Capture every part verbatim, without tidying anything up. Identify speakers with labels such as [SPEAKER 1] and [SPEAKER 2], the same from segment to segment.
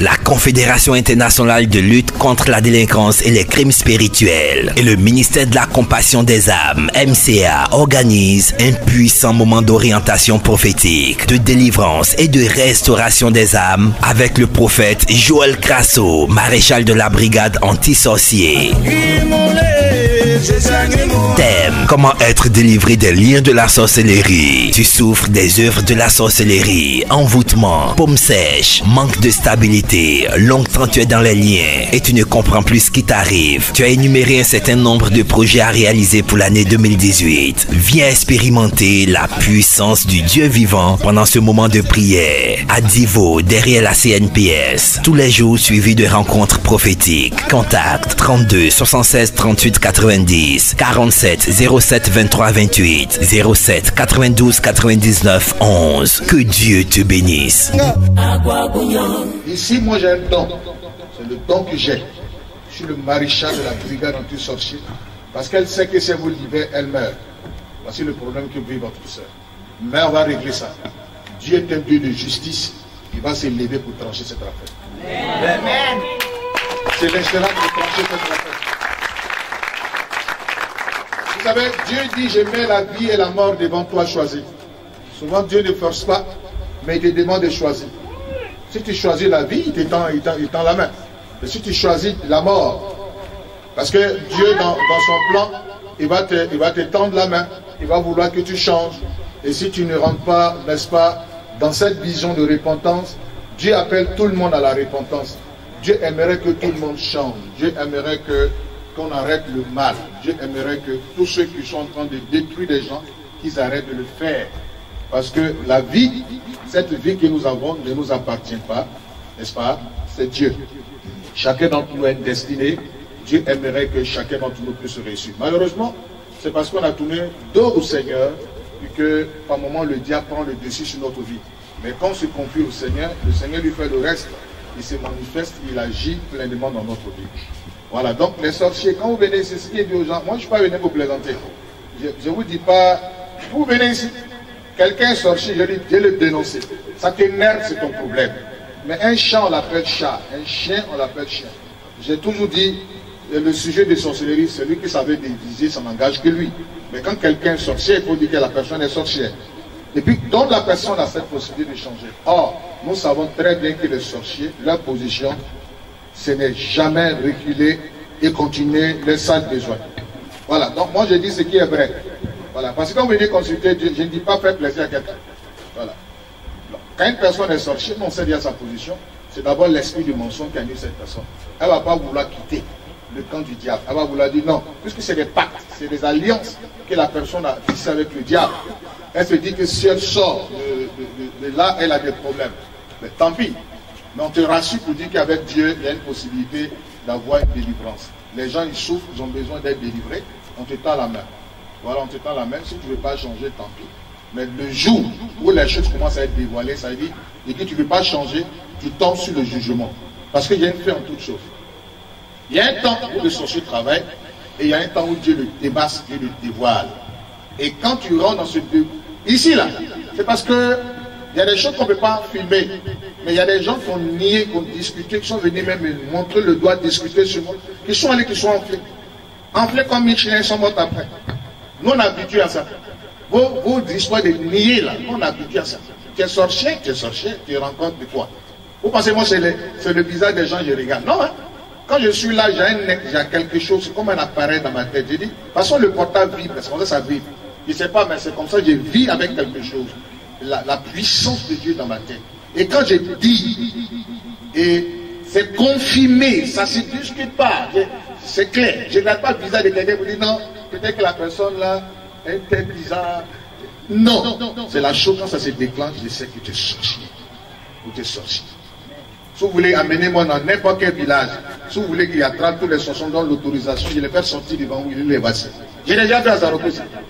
[SPEAKER 1] la Confédération internationale de lutte contre la délinquance et les crimes spirituels et le ministère de la compassion des âmes, M C A, organisent un puissant moment d'orientation prophétique, de délivrance et de restauration des âmes avec le prophète Joël Crasso, maréchal de la brigade anti-sorcier. Thème: comment être délivré des liens de la sorcellerie. Tu souffres des œuvres de la sorcellerie, envoûtement, paume sèche, manque de stabilité, longtemps tu es dans les liens et tu ne comprends plus ce qui t'arrive. Tu as énuméré un certain nombre de projets à réaliser pour l'année deux mille dix-huit. Viens expérimenter la puissance du Dieu vivant pendant ce moment de prière à Divo, derrière la C N P S. Tous les jours suivis de rencontres prophétiques. Contact trente-deux soixante-seize trente-huit quatre-vingt-dix, quarante-sept zéro sept vingt-trois vingt-huit, zéro sept quatre-vingt-douze quatre-vingt-dix-neuf onze. Que Dieu te bénisse.
[SPEAKER 2] Ici, moi j'ai un don. C'est le don que j'ai. Je suis le maréchal de la brigade anti-sorcier. Parce qu'elle sait que si vous libérez, elle meurt. Voici le problème que vit votre soeur. Mais on va régler ça. Dieu est un Dieu de justice. Il va s'élever pour trancher cette affaire. Amen. C'est l'instant pour trancher cette affaire. Vous savez, Dieu dit, je mets la vie et la mort devant toi, choisis. Souvent, Dieu ne force pas, mais il te demande de choisir. Si tu choisis la vie, il t'étend, il tend, il tend la main. Mais si tu choisis la mort, parce que Dieu, dans, dans son plan, il va, te, il va te tendre la main, il va vouloir que tu changes. Et si tu ne rentres pas, n'est-ce pas, dans cette vision de repentance, Dieu appelle tout le monde à la repentance. Dieu aimerait que tout le monde change. Dieu aimerait que qu'on arrête le mal. Dieu aimerait que tous ceux qui sont en train de détruire les gens, qu'ils arrêtent de le faire. Parce que la vie, cette vie que nous avons ne nous appartient pas, n'est-ce pas? C'est Dieu. Chacun d'entre nous a une destinée. Dieu aimerait que chacun d'entre nous puisse réussir. Malheureusement, c'est parce qu'on a tourné dos au Seigneur et que par moment le diable prend le dessus sur notre vie. Mais quand on se confie au Seigneur, le Seigneur lui fait le reste. Il se manifeste, il agit pleinement dans notre vie. Voilà, donc les sorciers, quand vous venez ici, ce qui est dit aux gens, moi je ne suis pas venu vous plaisanter. Je ne vous dis pas, vous venez ici, quelqu'un est sorcier, je dis, je le dénoncer. Ça t'énerve, c'est ton problème. Mais un chat, on l'appelle chat. Un chien, on l'appelle chien. J'ai toujours dit, le sujet de sorcellerie, celui qui savait déviser, ça n'engage que lui. Mais quand quelqu'un est sorcier, il faut dire que la personne est sorcière. Et puis, donc la personne a cette possibilité de changer. Or, nous savons très bien que les sorciers, leur position, ce n'est jamais reculer et continuer les sales besoins. Voilà, donc moi je dis ce qui est vrai. Voilà, parce que quand vous venez consulter Dieu, je ne dis pas faire plaisir à quelqu'un. Voilà. Donc, quand une personne est sorcière, on sait bien sa position, c'est d'abord l'esprit du mensonge qui anime cette personne. Elle ne va pas vouloir quitter le camp du diable. Elle va vouloir dire non, puisque c'est des pactes, c'est des alliances que la personne a tissées avec le diable. Elle se dit que si elle sort de, de, de, de là, elle a des problèmes. Mais tant pis. Mais on te rassure pour dire qu'avec Dieu, il y a une possibilité d'avoir une délivrance. Les gens, ils souffrent, ils ont besoin d'être délivrés. On te tend la main. Voilà, on te tend la main. Si tu ne veux pas changer, tant pis. Mais le jour où les choses commencent à être dévoilées, ça veut dire, et que tu ne veux pas changer, tu tombes sur le jugement. Parce qu'il y a une fin en toute chose. Il y a un temps où le sorcier travaille, et il y a un temps où Dieu le démasque, Dieu le dévoile. Et quand tu rentres dans ce... Ici, là, c'est parce que il y a des choses qu'on ne peut pas filmer. Mais il y a des gens qui ont nié, qui ont discuté, qui sont venus même me montrer le doigt, discuter sur moi, qui sont allés, qui sont enflés. Enflés comme Michelin, ils sont morts après. Nous, on est habitués à ça. Vos, vos histoires de nier, là, nous, on est habitués à ça. Tu es sorcier, tu es sorcier, tu rencontres de quoi? Vous pensez, moi, c'est le, le visage des gens, je regarde. Non, hein? Quand je suis là, j'ai quelque chose, comme un appareil dans ma tête. Je dis, de toute façon, le portable vibre, parce qu'on sait ça vibre. Je ne sais pas, mais c'est comme ça, je vis avec quelque chose. La, la puissance de Dieu dans ma tête. Et quand je dis, et c'est confirmé, ça ne se discute pas, c'est clair. Je ne regarde pas le visage de quelqu'un pour dire non, peut-être que la personne là est peut-être bizarre. Non, c'est la chose quand ça se déclenche, je sais que tu es sorcier. Ou tu es sorcier. Si vous voulez amener moi dans n'importe quel village, si vous voulez qu'il attrape tous les sorciers dans l'autorisation, je les fais sortir devant vous, il les voici. J'ai déjà fait à Zaroko.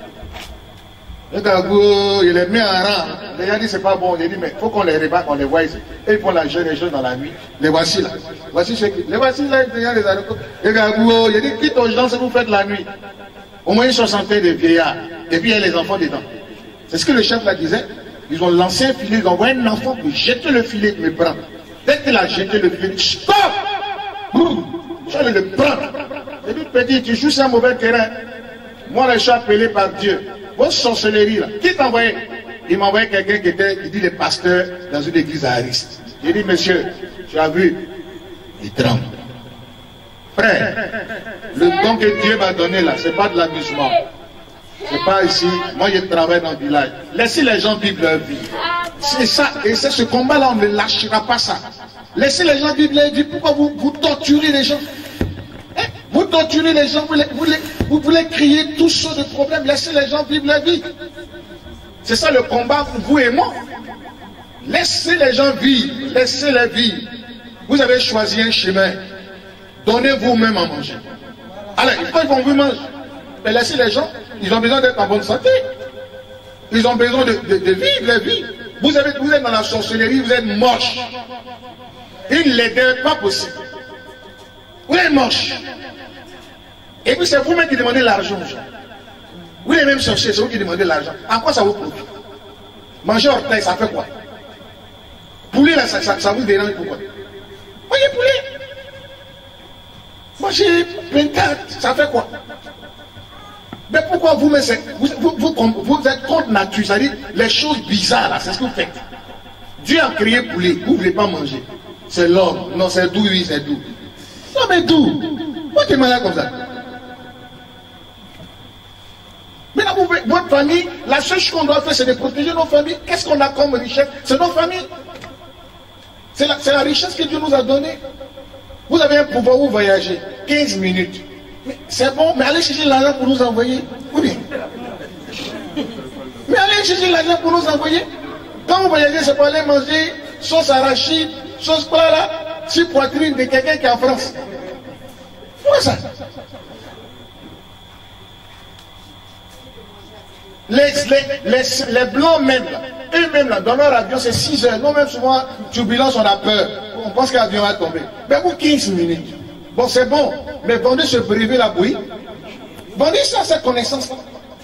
[SPEAKER 2] Il les met en rang. Les gens disent c'est pas bon. Il dit mais il faut qu'on les rebat, qu'on les voit ici. Et ils font la jeune les jeunes dans la nuit. Les voici là. Voici ceux qui. Les voici là, les gens les Zaroko. Il dit quitte aux gens si vous faites la nuit. Au moins une soixantaine de vieillards. Et puis il y a les enfants dedans. C'est ce que le chef là disait. Ils ont lancé un filet, ils ont envoyé un enfant pour jeter le filet, me prendre. Dès qu'il a jeté le fil, stop! Je vais le prendre. Et lui, petit, tu joues sur un mauvais terrain. Moi, je suis appelé par Dieu. Vos sorcelleries là, qui t'a envoyé? Il m'a envoyé quelqu'un qui était, il dit, le pasteur dans une église à Ariste. J'ai dit, monsieur, tu as vu? Il tremble. Frère, le don que Dieu m'a donné là, c'est pas de l'amusement. C'est pas ici. Moi, je travaille dans le village. Laissez les gens vivre leur vie. C'est ça. Et c'est ce combat-là, on ne lâchera pas ça. Laissez les gens vivre leur vie. Pourquoi vous, vous torturez les gens? Hein? Vous torturez les gens, vous, les, vous, les, vous voulez crier tous sortes de problèmes. Laissez les gens vivre leur vie. C'est ça le combat, vous et moi. Laissez les gens vivre. Laissez-les vivre. Vous avez choisi un chemin. Donnez vous-même à manger. Alors, il faut qu'ils vont vous manger. Mais laissez les gens, ils ont besoin d'être en bonne santé. Ils ont besoin de, de, de vivre la vie. Vous, avez, vous êtes dans la sorcellerie, vous êtes moche. Il ne l'aidait pas possible. Vous êtes moche. Et puis c'est vous-même qui demandez l'argent aux gens. Vous les mêmes sorciers, c'est vous qui demandez l'argent. À quoi ça vous profite? Manger orteil, ça fait quoi? Poulet, là, ça, ça, ça vous dérange pourquoi? Voyez, poulet. Manger pentade, ça fait quoi? Mais pourquoi vous, vous, vous, vous, vous êtes contre nature? C'est-à-dire les choses bizarres, là, c'est ce que vous faites. Dieu a créé poulet, vous ne voulez pas manger. C'est l'homme. Non, c'est doux, oui, c'est doux. Non, mais doux. Pourquoi tu es malade comme ça? Mais là, vous, votre famille, la seule chose qu'on doit faire, c'est de protéger nos familles. Qu'est-ce qu'on a comme richesse? C'est nos familles. C'est la, la richesse que Dieu nous a donnée. Vous avez un pouvoir où voyager. quinze minutes. C'est bon, mais allez chercher l'argent pour nous envoyer. Oui. Mais allez chercher l'argent pour nous envoyer. Quand vous voyagez, c'est pour aller manger sauce arachide, sauce plat là, sur poitrine de quelqu'un qui est en France. Pourquoi ça? Les, les, les, les blancs même, eux-mêmes là, dans leur avion, c'est six heures. Nous-mêmes, souvent, turbulence, on a peur. On pense que l'avion va tomber. Mais vous, quinze minutes. Bon, c'est bon, mais vendez ce brevet là, oui. Vendez ça, cette connaissance-là.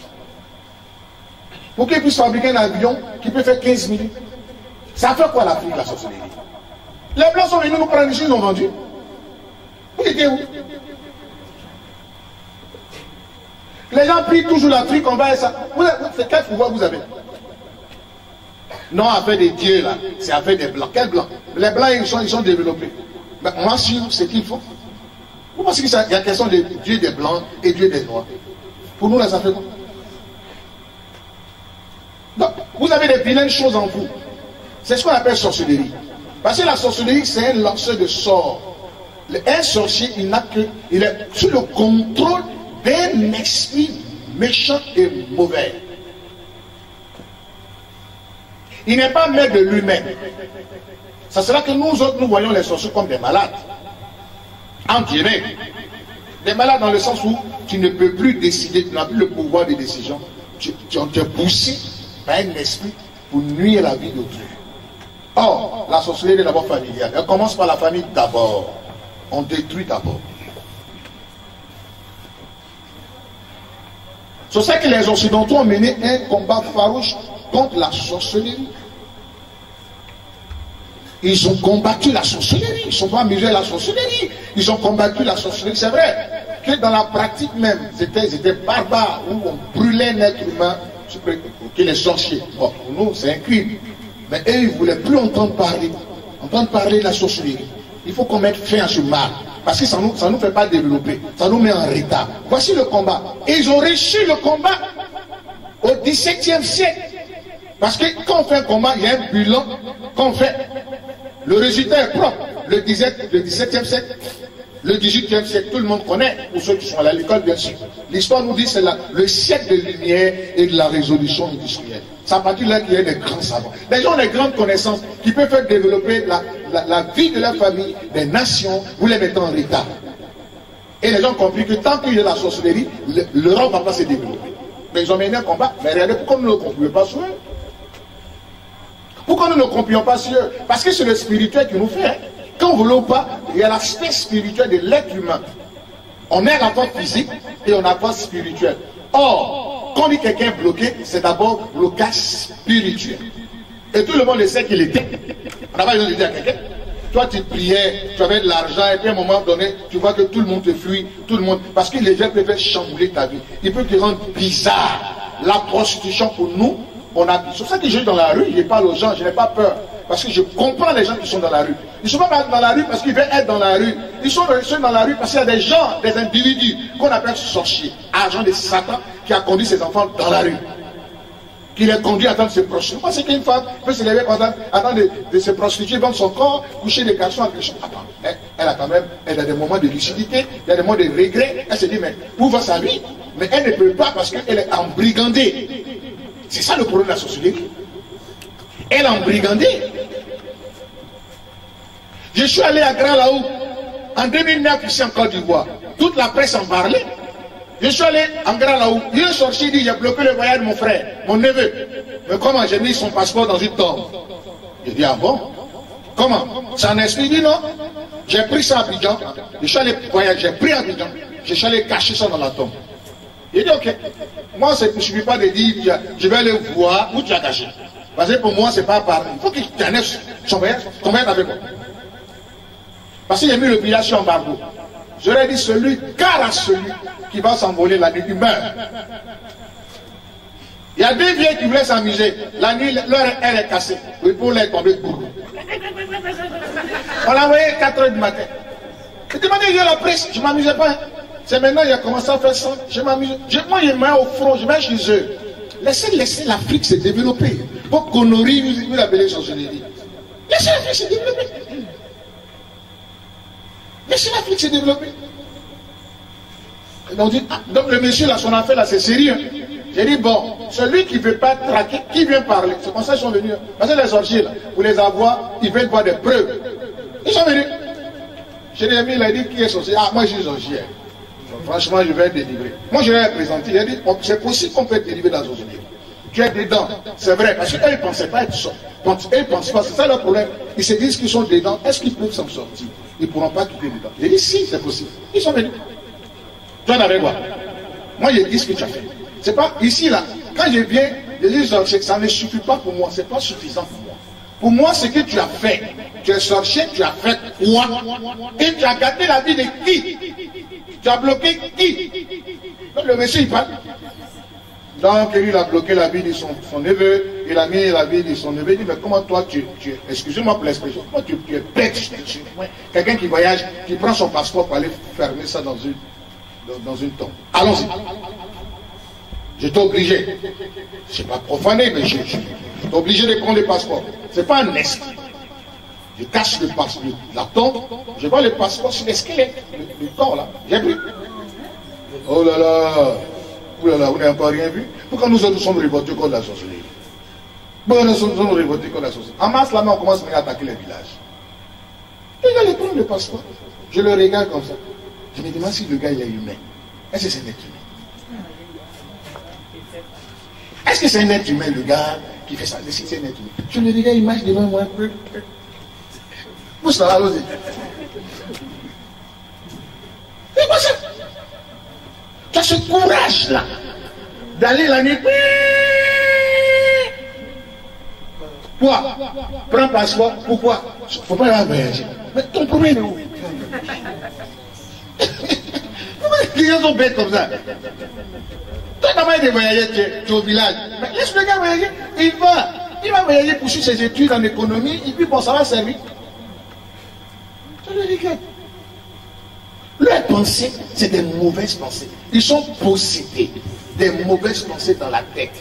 [SPEAKER 2] Pour qu'ils puissent fabriquer un avion qui peut faire quinze minutes. Ça fait quoi l'Afrique, la sorcellerie? Les Blancs sont venus nous prendre ici, ils ont vendu. Vous étiez où? Les gens prient toujours l'Afrique, on va et ça. C'est quel pouvoir vous avez? Non, affaire des dieux là, c'est affaire des Blancs. Quels Blancs? Les Blancs, ils sont, ils sont développés. Mais on va suivre ce qu'il faut. Vous pensez qu'il y a question de Dieu des Blancs et Dieu des Noirs? Pour nous, là, ça fait quoi? Donc, vous avez des vilaines choses en vous. C'est ce qu'on appelle sorcellerie. Parce que la sorcellerie, c'est un lanceur de sorts. Un sorcier, il n'a que, il est sous le contrôle d'un esprit méchant et mauvais. Il n'est pas maître de lui-même. Ça sera que nous autres, nous voyons les sorciers comme des malades. En direct. Des malades dans le sens où tu ne peux plus décider, tu n'as plus le pouvoir de décision. Tu, tu, tu es poussé par un esprit pour nuire la vie d'autrui. Or, la sorcellerie est d'abord familiale. Elle commence par la famille d'abord. On détruit d'abord. C'est ça que les Occidentaux ont mené un combat farouche contre la sorcellerie. Ils ont combattu la sorcellerie. Ils ne sont pas amusés à la sorcellerie. Ils ont combattu la sorcellerie. C'est vrai que dans la pratique même, c'était barbare, où on brûlait un être humain que les sorciers. Bon, pour nous, c'est un crime. Mais eux, ils ne voulaient plus entendre parler. Entendre parler de la sorcellerie. Il faut qu'on mette fin à ce mal. Parce que ça ne nous, ça nous fait pas développer. Ça nous met en retard. Voici le combat. Et ils ont réussi le combat au dix-septième siècle. Parce que quand on fait un combat, il y a un bilan qu'on fait. Le résultat est propre. Le dix-septième siècle, le dix-huitième siècle, tout le monde connaît, pour ceux qui sont à l'école, bien sûr. L'histoire nous dit que c'est le siècle de lumière et de la résolution industrielle. C'est à partir de là qu'il y a des grands savants. Les gens ont des grandes connaissances qui peuvent faire développer la, la, la vie de la famille, des nations, vous les mettez en retard. Et les gens ont compris que tant qu'il y a la sorcellerie, l'Europe ne va pas se développer. Mais ils ont mené un combat. Mais regardez, pourquoi nous ne concluons pas sur eux? Pourquoi nous ne complions pas sur eux? Parce que c'est le spirituel qui nous fait. Quand vous ne voulez pas, il y a l'aspect spirituel de l'être humain. On est à la fois physique et on a la fois spirituel. Or, quand on dit quelqu'un est bloqué, c'est d'abord blocage spirituel. Et tout le monde le sait qu'il était. On n'a pas besoin de dire à quelqu'un. Toi, tu priais, tu avais de l'argent, et puis à un moment donné, tu vois que tout le monde te fuit, tout le monde. Parce que les gens peuvent chambouler ta vie. Ils peuvent te rendre bizarre. La prostitution, pour nous, on a. C'est pour ça que je suis dans la rue, je parle aux gens, je n'ai pas peur. Parce que je comprends les gens qui sont dans la rue. Ils ne sont pas dans la rue parce qu'ils veulent être dans la rue. Ils sont dans la rue parce qu'il y a des gens, des individus qu'on appelle sorciers, agents de Satan, qui a conduit ses enfants dans la rue. Qui les conduit à attendre de se prostituer. Moi, c'est qu'une femme peut se lever pendant, attendre de, de se prostituer, vendre son corps, coucher des garçons avec les choses. Attends, elle, elle a quand même, elle a des moments de lucidité, il y a des moments de regret. Elle se dit, mais où va sa vie? Mais elle ne peut pas parce qu'elle est embrigandée. C'est ça le problème de la sorcellerie. Elle est embrigandée. Je suis allé à Grand Laou en deux mille neuf ici en Côte d'Ivoire. Toute la presse en parlait. Je suis allé en Grand Laou. Il est sorti, il dit, j'ai bloqué le voyage de mon frère, mon neveu. Mais comment? J'ai mis son passeport dans une tombe. Je dis, ah bon? Comment? Ça en esprit, il dit non. J'ai pris ça à Abidjan. Je suis allé voyager, j'ai pris à Abidjan. Je suis allé cacher ça dans la tombe. Il dit, ok. Moi, il ne suffit pas de dire, je vais aller voir où tu as caché. Parce que pour moi, c'est pas pareil. Il faut qu'il t'enlève son voyage, ton voyage avec moi. Parce qu'il a mis le village sur embargo. J'aurais dit celui, car à celui qui va s'envoler la nuit, il meurt. Il y a deux vieilles qui voulaient s'amuser. La nuit, leur aile est cassée. Le pauvre est tombé de bourreau. On l'a envoyé à quatre heures du matin. J'ai demandé à la presse, je ne m'amusais pas. C'est maintenant qu'il a commencé à faire ça. Je m'amuse. Moi, il m'a au front, je vais chez eux. Laissez, laissez l'Afrique se développer. Pour qu'on nourrit, vous l'appelez sorcellerie. Laissez l'Afrique se développer. Laissez l'Afrique se développer. Donc, dit, ah, donc le monsieur, là, son affaire, là, c'est sérieux. J'ai dit, bon, celui qui ne veut pas traquer, qui vient parler? C'est comme ça qu'ils sont venus. Parce que les sorciers, là, pour les avoir, ils veulent voir des preuves. Ils sont venus. Jérémie, il a dit, qui est sorcier? Ah, moi, je suis sorcier. Franchement, je vais être délivré. Moi, je vais être présenté. Il a dit, c'est possible qu'on peut être délivré dans la sorcellerie. Tu es dedans. C'est vrai. Parce qu'eux, ils ne pensaient pas être sortis. Eux, ils ne pensent pas. C'est ça le problème. Ils se disent qu'ils sont dedans. Est-ce qu'ils peuvent s'en sortir? Ils ne pourront pas quitter dedans. J'ai dit, si, c'est possible. Ils sont venus. Toi, n'avais quoi? Moi, je dis ce que tu as fait. C'est pas ici, là. Quand je viens, je dis, ça ne suffit pas pour moi. C'est pas suffisant pour moi. Pour moi, ce que tu as fait, tu es sorcier, tu as fait quoi? Et tu as gâté la vie de qui? Tu as bloqué qui? Donc, le monsieur, il parle. Donc, lui, il a bloqué la vie de son, son neveu, il a mis la vie de son neveu. Il dit, mais comment toi, tu, tu excusez-moi pour l'expression, comment tu, tu es bête? Quelqu'un qui voyage, qui prend son passeport pour aller fermer ça dans une, dans, dans une tombe. Allons-y. J'étais obligé. Je ne sais pas profané, mais j'étais obligé de prendre le passeport. Ce n'est pas un esprit. Je cache le passeport, la tombe, je vois le passeport sur l'esquelette, le, le corps là. J'ai vu. Oh là là. Oh là là, vous n'avez encore rien vu. Pourquoi nous autres sommes révoltés contre la sorcellerie? Pourquoi nous sommes révoltés contre la sorcellerie? En mars, là, on commence à attaquer les villages. Et il allait prendre le passeport. Je le regarde comme ça. Je me demande si le gars il est humain. Est-ce que c'est un être humain? Est-ce que c'est un être humain, le gars qui fait ça? Si c'est un être humain. Je le regarde, il marche devant moi un peu. Où ça va, allons-y. C'est quoi ça? Tu as ce courage-là d'aller la nuit. Quoi? Prends passeport. Pourquoi? Il ne faut pas y avoir voyager. Mais ton problème est où? Pourquoi les gens sont bêtes comme ça? Toi, t'as pas de voyager, tu es, tu es au village. Mais laisse le gars voyager. Il va. Il va voyager pour suivre ses études en économie. Et puis, bon, ça va servir. Tu le regardes. Leurs pensées, c'est des mauvaises pensées. Ils sont possédés des mauvaises pensées dans la tête.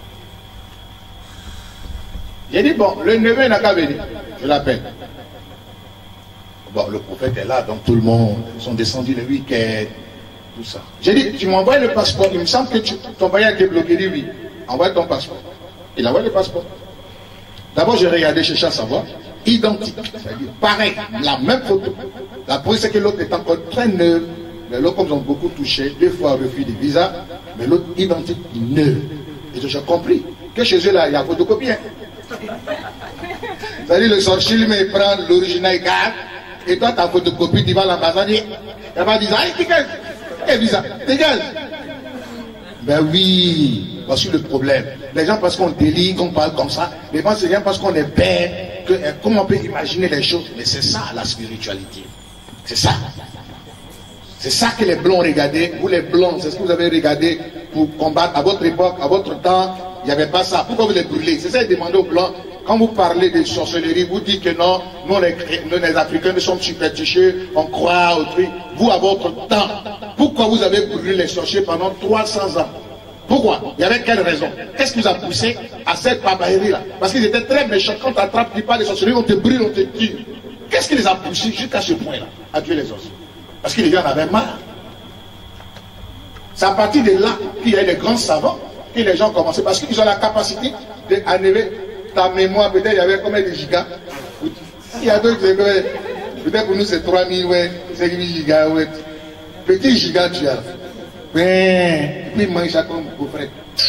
[SPEAKER 2] J'ai dit, bon, le neveu n'a qu'à venir. Je l'appelle. Bon, le prophète est là, donc tout le monde sont descendus le week-end, tout ça. J'ai dit, tu m'envoies le passeport. Il me semble que tu, ton voyage a été bloqué. Il dit oui. Envoie ton passeport. Il envoie le passeport. D'abord, j'ai regardé, je cherche à savoir. Identique, c'est-à-dire pareil, la même photo. La preuve, c'est que l'autre est encore très neuve, mais l'autre, comme ils ont beaucoup touché, deux fois refus de visa, mais l'autre identique, neuve. Et donc j'ai compris que chez eux, là, il y a photocopie. Hein. C'est-à-dire, le sorcier, lui, il prend l'original, il garde, et toi, ta photocopie, tu vas à l'ambassade, elle va dire, ah, dégage, quel visa, dégage. Ben oui, voici le problème. Les gens, parce qu'on délire, qu'on parle comme ça, les gens, c'est rien parce qu'on est bête. que, comment on peut imaginer les choses. Mais c'est ça la spiritualité. C'est ça. C'est ça que les blancs regardaient. Vous les blancs, c'est ce que vous avez regardé pour combattre à votre époque, à votre temps. Il n'y avait pas ça. Pourquoi vous les brûlez? C'est ça qu'ils demandaient aux blancs. Quand vous parlez de sorcellerie, vous dites que non, nous les, nous les Africains, nous sommes superstitieux, on croit au truc. Vous, à votre temps, pourquoi vous avez brûlé les sorciers pendant trois cents ans? Pourquoi? Il y avait quelle raison? Qu'est-ce qui vous a poussé à cette barbarie-là? Parce qu'ils étaient très méchants. Quand tu attrapes, tu parles de sorcellerie, on te brûle, on te tue. Qu'est-ce qui les a poussés jusqu'à ce point-là, à tuer les sorciers? Parce que les gens en avaient marre. C'est à partir de là qu'il y a eu les grands savants, que les gens ont commencé. Parce qu'ils ont la capacité d'enlever ta mémoire. Peut-être il y avait combien de gigas? Il y a d'autres, peut-être pour nous c'est trois mille, ouais, cinq mille gigas, ouais. Petit giga tu as. Mais, puis il mange ça comme beau frère.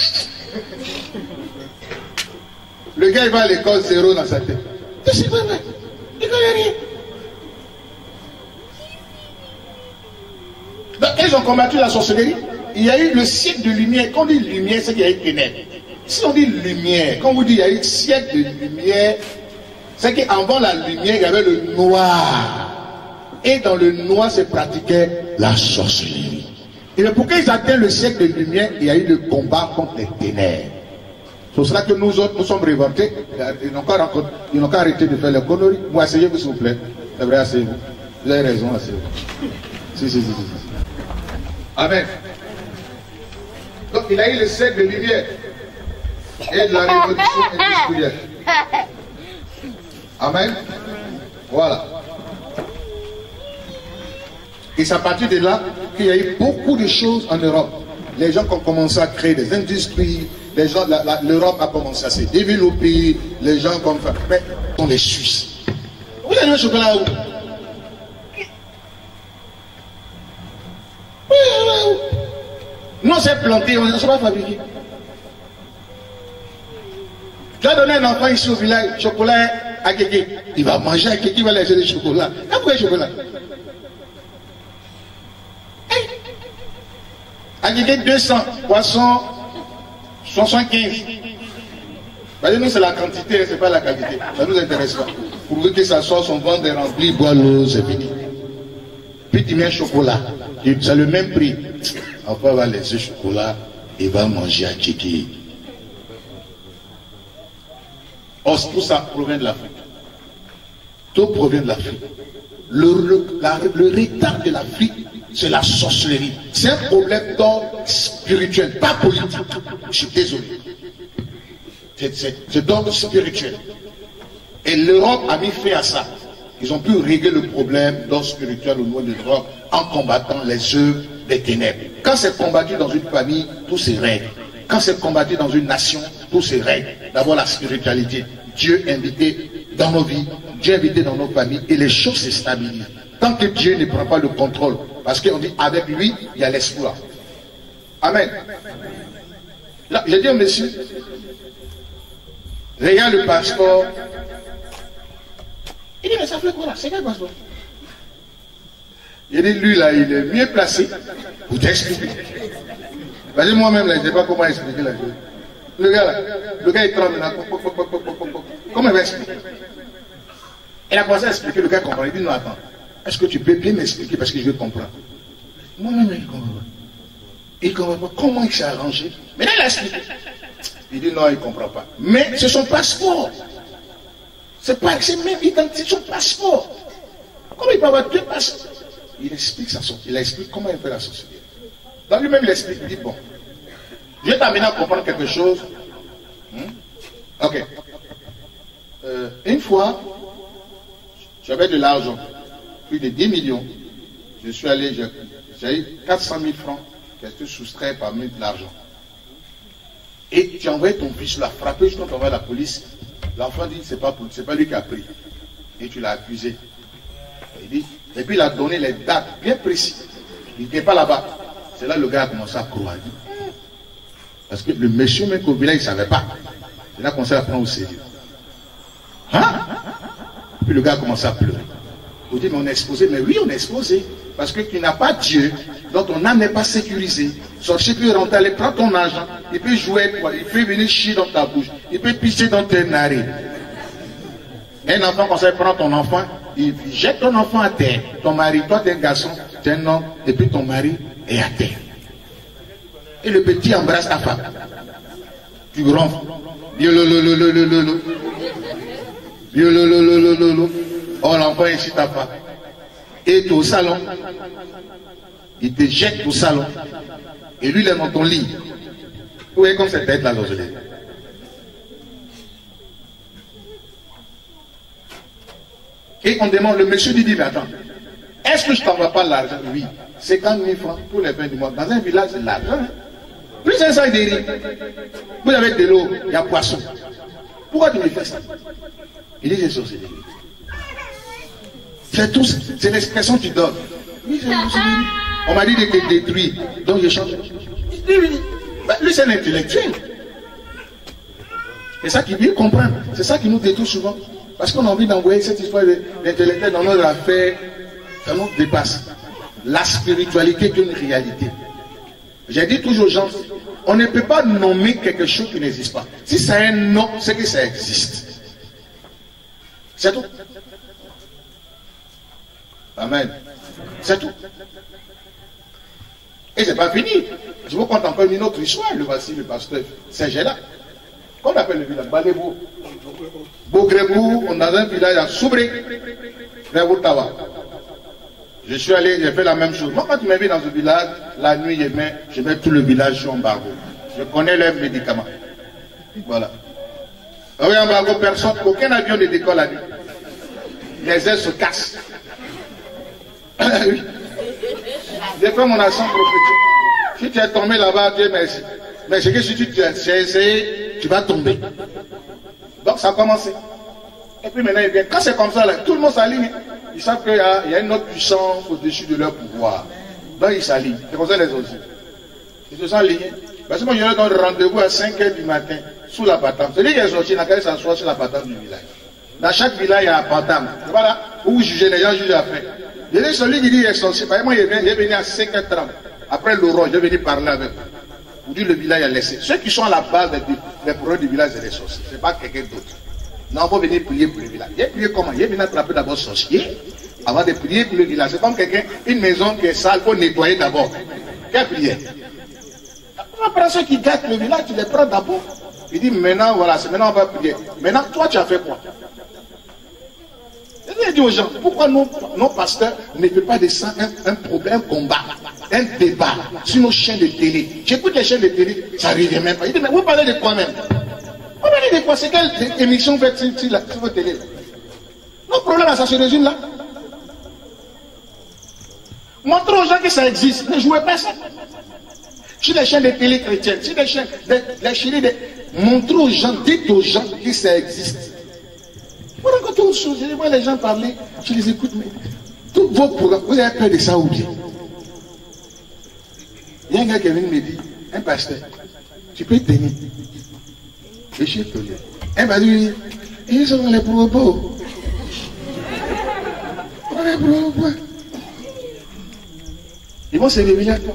[SPEAKER 2] Le gars il va à l'école zéro dans sa tête. C'est pas vrai. Il connaît rien. Donc, ils ont combattu la sorcellerie. Il y a eu le siècle de lumière. Quand on dit lumière, c'est qu'il y a eu ténèbres. Si on dit lumière, quand on vous dit il y a eu siècle de lumière, c'est qu'avant la lumière, il y avait le noir. Et dans le noir se pratiquait la sorcellerie. Et pour qu'ils atteignent le siècle de lumière, il y a eu le combat contre les ténèbres. C'est pour cela que nous autres, nous sommes révoltés. Ils n'ont qu'à arrêter de faire les conneries. Vous asseyez-vous s'il vous plaît. C'est vrai, asseyez-vous. Vous avez raison, asseyez-vous. Si, si, si, si. Amen. Donc il a eu le siècle de lumière et de la révolution industrielle. Amen. Voilà. Et c'est à partir de là qu'il y a eu beaucoup de choses en Europe. Les gens qui ont commencé à créer des industries, les gens, l'Europe a commencé à se développer, les gens comme ça. Mais ce sont les Suisses. Vous avez le chocolat où? Non, c'est planté, on ne sait pas fabriquer. Tu as donné un enfant ici au village, chocolat à Kéké. Il va manger à Kéké, il va laisser du chocolat. Pourquoi le chocolat? À Kéké, deux cents, trois cents, soixante-quinze. Parce que nous, c'est la quantité, c'est pas la qualité. Ça ne nous intéresse pas. Pour que ça soit son ventre est rempli, bois l'eau, c'est fini. Puis tu mets un chocolat. C'est le même prix. Enfin, il va laisser chocolat et va manger à Kéké. Or, tout ça provient de l'Afrique. Tout provient de l'Afrique. Le, le, la, le retard de l'Afrique, c'est la sorcellerie. C'est un problème d'ordre spirituel, pas politique. Je suis désolé. C'est d'ordre spirituel. Et l'Europe a mis fin à ça. Ils ont pu régler le problème d'ordre spirituel au niveau de l'Europe en combattant les œuvres des ténèbres. Quand c'est combattu dans une famille, tout se règle. Quand c'est combattu dans une nation, tout se règle. D'abord la spiritualité. Dieu invité dans nos vies, Dieu invité dans nos familles et les choses se stabilisent. Tant que Dieu ne prend pas le contrôle, parce qu'on dit avec lui, il y a l'espoir. Amen. Là, j'ai dit au monsieur, regarde le passeport. Il dit, mais ça fait quoi là? C'est quel passeport? Il dit, lui là, il est mieux placé pour t'expliquer. Parce que moi-même là, je ne sais pas comment expliquer la chose. Le gars là, le gars il tremble là. Comment il va expliquer? Il a commencé à expliquer, le gars comprend. Il dit, non, attends, est-ce que tu peux bien m'expliquer parce que je veux comprendre? Moi-même, il ne comprend pas. Il ne comprend pas comment il s'est arrangé. Mais là, il a expliqué. Il dit, non, il ne comprend pas. Mais c'est son passeport. C'est pas c'est même identité, son passeport. Comment il peut avoir deux passeports? Il explique ça, il explique comment il fait la société. Donc lui-même, il explique, il dit, bon, je vais t'amener à comprendre quelque chose. Hmm? Ok. Euh, une fois, j'avais de l'argent, plus de dix millions. Je suis allé, j'ai eu quatre cent mille francs qui étaient soustraits parmi de l'argent. Et tu as envoyé ton fils, tu l'as frappé, je t'ai envoyé la police. L'enfant dit, c'est pas, c'est pas lui qui a pris. Et tu l'as accusé. Il dit, et puis il a donné les dates bien précises. Il n'était pas là-bas. C'est là que le gars a commencé à croire. Parce que le monsieur, même qu'au village, il ne savait pas. Il a commencé à prendre au sérieux. Hein? Puis le gars a commencé à pleurer. Il dit, mais on est exposé. Mais oui, on est exposé. Parce que tu n'as pas Dieu, donc ton âme n'est pas sécurisée. Sorcier peut rentrer, aller prendre ton argent, il peut jouer, quoi, il peut venir chier dans ta bouche, il peut pisser dans tes narines. Un enfant comme ça, il prend ton enfant, il jette ton enfant à terre. Ton mari, toi tu es un garçon, tu es un homme, et puis ton mari est à terre. Et le petit embrasse ta femme. Tu ronfles. Oh, l'enfant est ici ta femme. Et tu es au salon. Il te jette au salon. Et lui, il est dans ton lit. Vous voyez comme cette tête là, l'oselet. Et on demande, le monsieur lui dit, mais attends, est-ce que je t'envoie pas l'argent? Oui, cinquante mille francs pour les fins du mois. Dans un village, c'est l'argent. Hein? Plus un sac de riz. Vous avez de l'eau, il y a poisson. Pourquoi tu me fais ça? Il dit, c'est sorcellerie. C'est tout, c'est l'expression que tu donnes. Oui, c'est sorcellerie. On m'a dit de te détruire, donc je change. Lui, c'est un intellectuel. C'est ça qu'il veut comprendre. C'est ça qui nous détruit souvent. Parce qu'on a envie d'envoyer cette histoire d'intellectuel dans notre affaire, ça nous dépasse. La spiritualité est une réalité. J'ai dit toujours aux gens, on ne peut pas nommer quelque chose qui n'existe pas. Si ça a un nom, c'est que ça existe. C'est tout. Amen. C'est tout. Et c'est pas fini. Je vous conte encore une autre histoire. Le voici, le pasteur Saint-Géla. Qu'on appelle le village Balebo. Bogrébou, on est dans un village à Soubré, vers Ottawa. Je suis allé, j'ai fait la même chose. Moi, quand tu m'as vu dans ce village, la nuit, je mets, je mets tout le village sur embargo. Je connais leurs médicaments. Voilà. Ah oui, embargo, personne, aucun avion ne décolle la nuit. Les ailes se cassent. Oui. J'ai fait mon accent prophétique. Si tu es tombé là-bas, Dieu merci. Mais c'est que si tu as essayé, tu vas tomber. Donc ça a commencé. Et puis maintenant, bien, quand c'est comme ça, là, tout le monde s'aligne. Ils savent qu'il y, y a une autre puissance au-dessus de leur pouvoir. Donc ils s'alignent. C'est comme ça les autres. Ils se sont alignés. Parce que moi, je leur donne rendez-vous à cinq heures du matin, sous la patente. Celui qui est sorti, il n'a qu'à s'asseoir sur la patente du village. Dans chaque village, il y a un patente. Voilà, où vous jugez, les gens jugent après. Je dis, celui qui dit qu'il est sorti, par exemple, moi, il est venu à cinq heures trente. Après l'aurore, je vais venir parler avec vous. Vous dites, le village a laissé. Ceux qui sont à la base des, des problèmes du village, c'est les sorciers. Ce n'est pas quelqu'un d'autre. Non, il faut venir prier pour le village. Il est prié comment? Il est venu attraper d'abord sorcier, avant de prier pour le village. C'est comme quelqu'un, une maison qui est sale, il faut nettoyer d'abord. Quelle prière? Après ceux qui gâtent le village, tu les prends d'abord. Il dit, maintenant, voilà, c'est maintenant on va prier. Maintenant, toi, tu as fait quoi? Je dis aux gens, pourquoi nos, nos pasteurs ne font pas de ça un, un problème, un combat, un débat sur nos chaînes de télé? J'écoute les chaînes de télé, ça revient même pas. Il dit, mais vous parlez de quoi même? Vous parlez de quoi? C'est quelle émission vous faites sur, sur, sur votre télé? Nos problèmes, ça se résume là. Montrez aux gens que ça existe. Ne jouez pas ça. Sur les chaînes de télé chrétiennes, sur les chaînes de, les chaînes de... Montrez aux gens, dites aux gens que ça existe. Vous racontez autre chose. Je vois les gens parler, je les écoute, mais tous vos programmes, vous avez peur de ça ou bien? Il y a un gars qui vient me dire, un pasteur, tu peux tenir. Je suis étonné. Un va dire, ils sont dans les propos. Dans les propos. Ils vont se révéler à toi.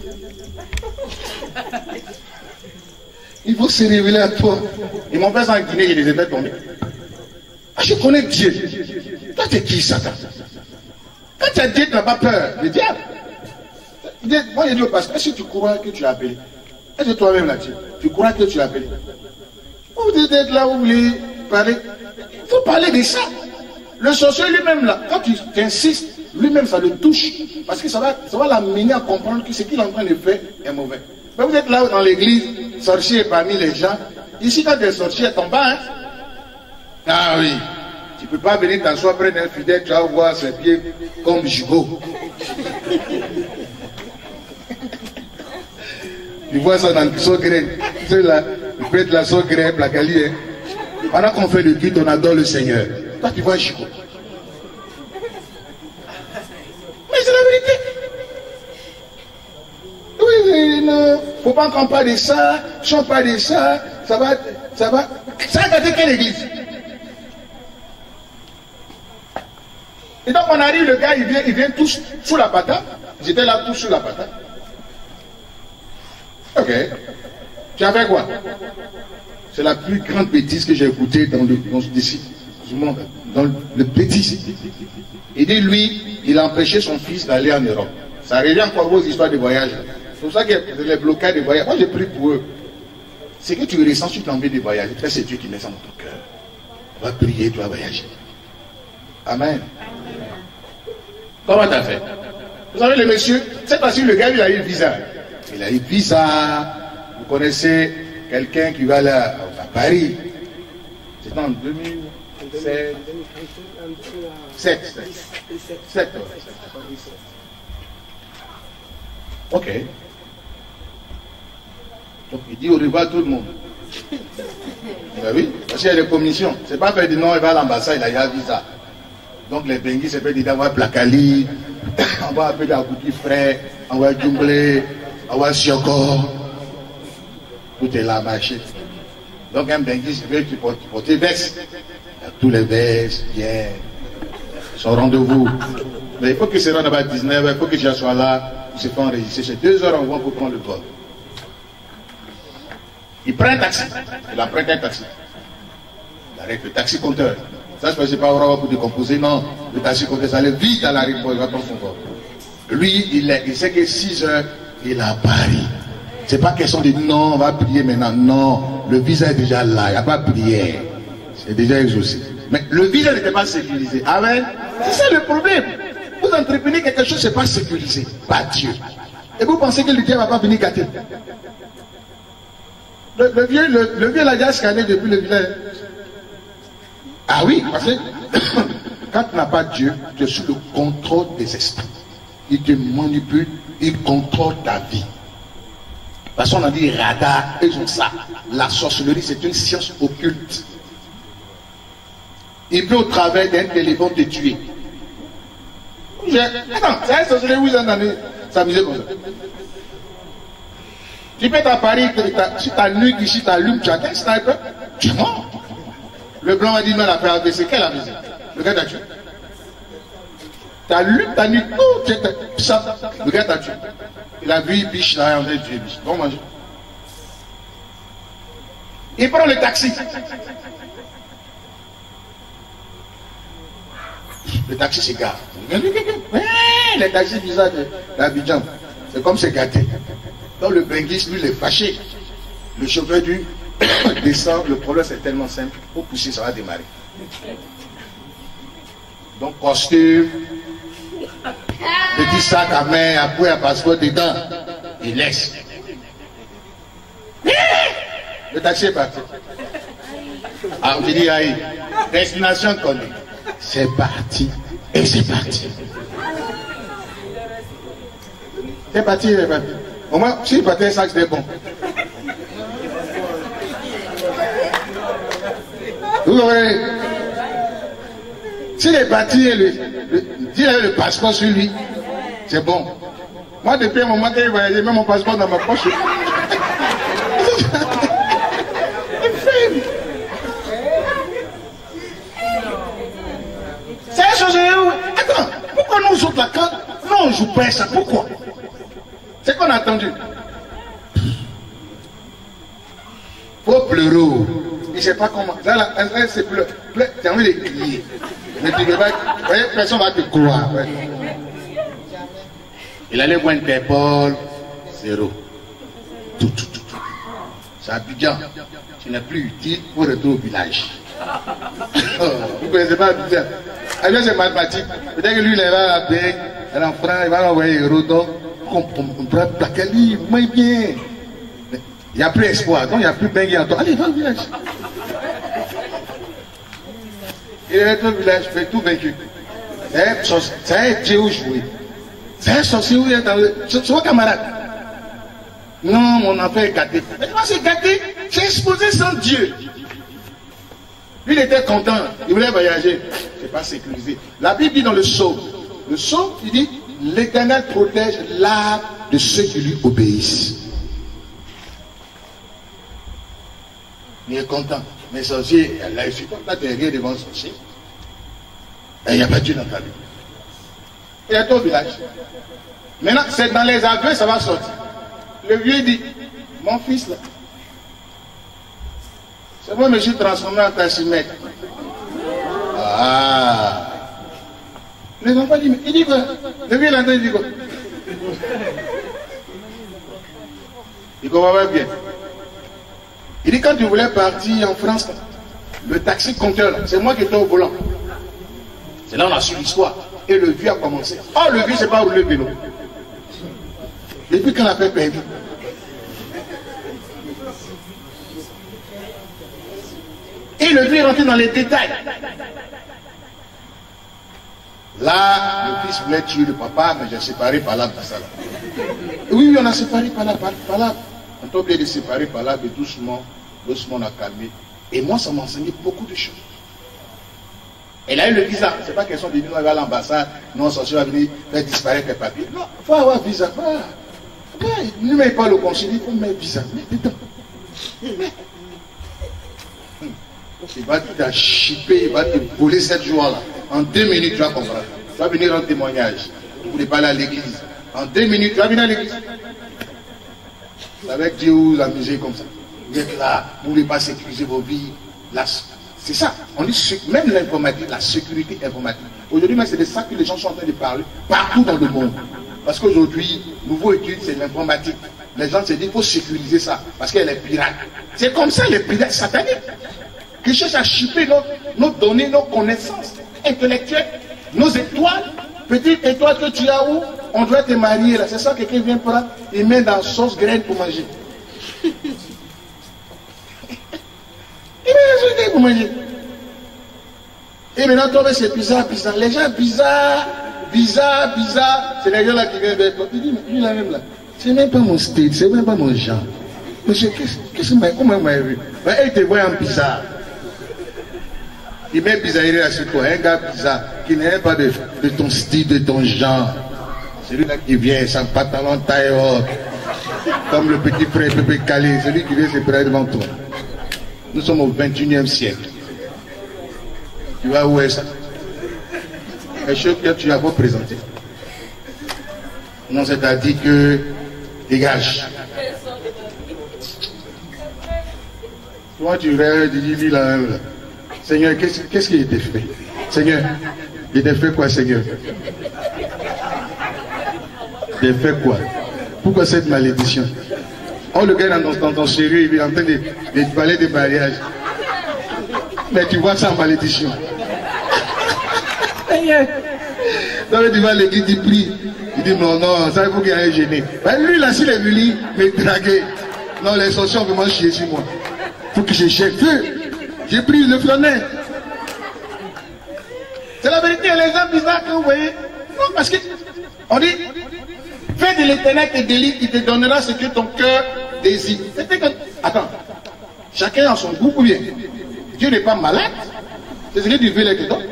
[SPEAKER 2] Ils vont se révéler à toi. Ils m'ont fait ça en Guinée, je les ai fait tomber. Ah, je connais Dieu. Toi, tu es qui, Satan? Quand tu as Dieu, tu n'as pas peur. Le diable. Moi, je dis au pasteur, est-ce que tu crois que tu as appelé? Est-ce que toi-même là, tu, tu crois que tu as appelé? Vous êtes là, vous voulez parler? Il faut parler de ça. Le sorcier lui-même là, quand tu insistes, lui-même ça le touche. Parce que ça va, ça va l'amener à comprendre que ce qu'il est en train de faire est mauvais. Mais vous êtes là dans l'église, sorcier parmi les gens. Ici, quand tu es sorcier, ton bas, hein? Ah oui. Tu ne peux pas venir t'asseoir près d'un fidèle, tu vas voir ses pieds comme gigot. Tu vois ça dans le socré. Tu sais là, le prêtre de la socré, la galie. Pendant qu'on fait le culte, on adore le Seigneur. Toi, tu vois gigot. Mais c'est la vérité. Oui, mais non. Faut pas qu'on parle de ça. Si on parle de ça, ça va, ça va. Ça va gâter quelle église? Et donc on arrive, le gars, il vient, il vient tous sous la patate. J'étais là tous sous la patate. Ok. Tu as fait quoi? C'est la plus grande bêtise que j'ai écoutée dans le dans, d'ici, du monde. Donc le petit. Il dit lui, il a empêché son fils d'aller en Europe. Ça revient encore vos histoires de voyage. C'est pour ça que les blocages de voyage. Moi j'ai pris pour eux. C'est que tu ressens, tu t'as envie de voyager. C'est Dieu qui met ça dans ton cœur. On va prier, tu vas voyager. Amen. Comment tu as fait? Vous savez, le monsieur, c'est parce que le gars, il a eu le visa. Il a eu le visa. Vous connaissez quelqu'un qui va aller à, à Paris. C'était en deux mille sept. sept. Ok. Donc il dit au revoir à tout le monde. Ben oui, parce qu'il y a des commissions. C'est pas fait de non, il va à l'ambassade, il a eu un visa. Donc les Benguis, c'est fait dire on va Placali, on va appeler à Bouti frais, on va Djumblé, on va Sioko. Tout est là, marché. Donc un Benguis, il veut qu'il porte des vestes. Il y a tous les vestes, bien. Son rendez-vous. Mais il faut qu'il se rende à dix-neuf heures, il faut que je sois là, il se fait enregistrer. C'est deux heures avant pour prendre le vol. Il prend un taxi. Il emprunte un taxi. Il arrête le taxi compteur. Ça, je ne sais pas pour décomposer. Non, le taxi compteur, ça allait vite à la réponse. Il va prendre son vol. Lui, il, est, il sait que six heures, il est à Paris. Ce n'est pas question de non, on va prier maintenant. Non, le visa est déjà là. Il n'y a pas de prière. C'est déjà exaucé. Mais le visa n'était pas sécurisé. Amen. C'est ça le problème. Vous entreprenez quelque chose, ce n'est pas sécurisé par Dieu. Et vous pensez que le Dieu ne va pas venir gâter. Le, le vieux, le, le vieux l'a déjà scanné depuis le village. Ah oui, parce que quand tu n'as pas Dieu, tu es sous le contrôle des esprits. Il te manipule, il contrôle ta vie. Parce qu'on a dit radar, ils ont ça. La sorcellerie, c'est une science occulte. Il peut au travers d'un téléphone te tuer. Attends, c'est un sorcellerie où ils ont s'amuser comme ça. Tu peux être à Paris, si ta nuit ici, tu allumes, tu as un sniper, tu es mort. Le blanc a dit non, la paix A V C, quelle A V C? Le gars t'a tué. Tu allumes ta nuit, oh, tu es ça, le gars t'a tué. Il a vu une biche là, il a tué une biche. Bon manger. Il prend le taxi. Le taxi c'est gars. Les taxis bizarres d'Abidjan, c'est comme c'est gâté. Donc le Benguis, lui, il est fâché. Le chauffeur du descend, le problème c'est tellement simple. Pour pousser, ça va démarrer. Donc costume, petit sac à main, après un passeport dedans, il laisse. Le taxi est parti. Ah, on dit, aïe, destination connue. C'est parti. Et c'est parti. C'est parti, c'est parti. Au moins, s'il partait un sac, c'était bon. Vous voyez, s'il est parti, s'il avait le passeport sur lui, c'est bon. Moi, depuis un moment que je voyageais, même mon passeport dans ma poche. C'est un chose. Attends, pourquoi nous autres là, quand nous on joue pas ça, pourquoi? C'est qu'on a attendu. Faut pleurer. Il ne sait pas comment. Là, là, là c'est pleurer. Tu as envie de crier. Mais tu ne veux pas. Vous voyez, personne ne va te croire. Ouais. Il allait voir Interpol. Zéro. Tout, tout, tout, tout. C'est Abidjan. Tu n'es plus utile pour retourner au village. Oh, vous ne connaissez pas Abidjan. Abidjan, c'est mathématique. Peut-être que lui, il va à Béc, elle en France, il va envoyer Hérodon. On prend Placali, moins bien. Il n'y a plus espoir, donc il n'y a plus Benguis en toi. Allez, va au village. Il est au village, fait tout vaincu. C'est un Dieu joué. C'est un sorcier où il est dans le. C'est votre camarade. Non, mon enfant est gâté. Mais comment c'est gâté? C'est exposé sans Dieu. Lui, il était content. Il voulait voyager. C'est pas sécurisé. La Bible dit dans le psaume. Le psaume, il dit l'Éternel protège l'âme de ceux qui lui obéissent. Il est content. Mais sorcier, là, je suis content de rien devant le sorcier. Et il n'y a pas Dieu dans ta vie. Il est au village. Maintenant, c'est dans les aveux, ça va sortir. Le vieux dit, mon fils là, c'est moi, je me suis transformé en tassimètre. Ah. Les enfants disent, il dit quoi? Le vieux l'entend, il dit quoi? Il comprend pas bien. Il dit, quand tu voulais partir en France, le taxi compteur, c'est moi qui étais au volant. C'est là on a su l'histoire. Et le vieux a commencé. Oh, le vieux, c'est pas rouler le vélo. Depuis qu'on a fait perdu. Et le vieux est rentré dans les détails. Là, le fils voulait tuer le papa, mais j'ai séparé par là, par ça. Oui, oui, on a séparé par là, par, par là. On t'a oublié de séparer par là, mais doucement, doucement on a calmé. Et moi, ça m'a enseigné beaucoup de choses. Elle a eu le visa. C'est pas question de dire, on va à l'ambassade, non, sorcier va venir faire disparaître les papiers. Non, il faut avoir visa. Ne mets pas le consul, il faut mettre visa. Mets dedans. Mets. Il va te chipper, il va te voler cette joie-là. En deux minutes, tu vas comprendre. Tu vas venir en témoignage. Vous voulez pas aller à l'église. En deux minutes, tu vas venir à l'église. Avec Dieu, vous vous amusez comme ça. Vous êtes là, vous ne voulez pas sécuriser vos vies. C'est ça. On dit même l'informatique, la sécurité informatique. Aujourd'hui, c'est de ça que les gens sont en train de parler partout dans le monde. Parce qu'aujourd'hui, nouveau étude, c'est l'informatique. Les gens se disent qu'il faut sécuriser ça. Parce qu'elle est pirate. C'est comme ça les pirates sataniques. Qui cherchent à chipper nos, nos données, nos connaissances intellectuelles, nos étoiles. Petite étoile que tu as où on doit te marier là. C'est ça que quelqu'un vient prendre et met dans sauce graine pour manger. Il met la pour manger. Et maintenant, toi, c'est bizarre, bizarre. Les gens bizarres, bizarres, bizarres, c'est les gens là qui viennent vers toi. Tu dis, mais lui là même là, c'est même pas mon style, c'est même pas mon genre. Monsieur, qu'est-ce que comment m'a vu? Il te voit en bizarre. Il met bizarrerie là sur toi, un gars bizarre, qui n'est pas de, de ton style, de ton genre. Celui-là qui vient, sans pantalon taille haute, comme le petit frère Pépé Calé, celui qui vient se prendre devant toi. Nous sommes au vingt et unième siècle. Tu vois où est ça? Les choses que tu as pas présentées. Non, c'est-à-dire que, dégage. Toi, tu rêves, tu dis, lui là, là. Seigneur, qu'est-ce qu'est-ce qui a été fait? Seigneur, il était fait quoi, Seigneur? Il a fait quoi? Pourquoi cette malédiction? Oh, le gars dans, dans ton chéri, il est en train de, de parler de mariage. Mais tu vois ça en malédiction. Seigneur. Donc tu vas à l'église, il prie. Il dit non, non, ça il faut qu'il y ait un gêné. Ben, lui là, s'il est venu me draguer. Non, les sorciers ont vraiment chié sur moi. Il faut que je cherche. J'ai pris le flâner. C'est la vérité, les gens bizarres que vous voyez. Non, parce que, on dit, fais de l'éternel tes délits, il te donnera ce que ton cœur désire. C'était que, attends, chacun a son goût ou bien. Dieu n'est pas malade. C'est ce que tu veux les dedans.